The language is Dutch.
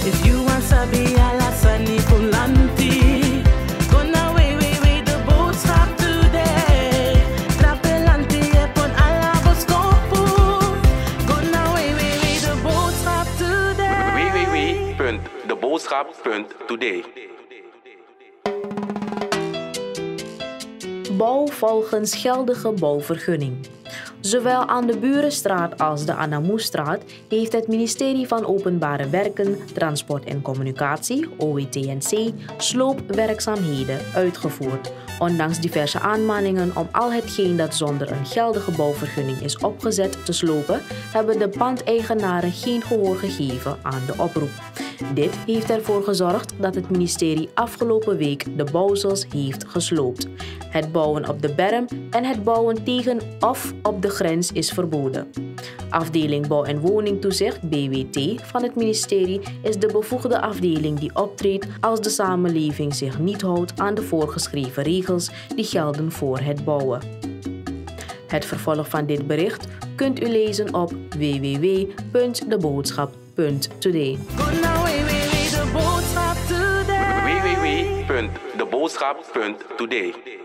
If you want sabi alasani kulanti, gonna way the boodschap today. Trapelanti epon alaboskopu, gonna way the boodschap today. www.deboodschap.today. Bouw volgens geldige bouwvergunning. Zowel aan de Burenstraat als de Anamoestraat heeft het ministerie van Openbare Werken, Transport en Communicatie, OWTNC, sloopwerkzaamheden uitgevoerd. Ondanks diverse aanmaningen om al hetgeen dat zonder een geldige bouwvergunning is opgezet te slopen, hebben de pandeigenaren geen gehoor gegeven aan de oproep. Dit heeft ervoor gezorgd dat het ministerie afgelopen week de bouwsels heeft gesloopt. Het bouwen op de berm en het bouwen tegen of op de grens is verboden. Afdeling Bouw en Woningtoezicht, BWT, van het ministerie is de bevoegde afdeling die optreedt als de samenleving zich niet houdt aan de voorgeschreven regels die gelden voor het bouwen. Het vervolg van dit bericht kunt u lezen op www.deboodschap.today. www.deboodschap.today.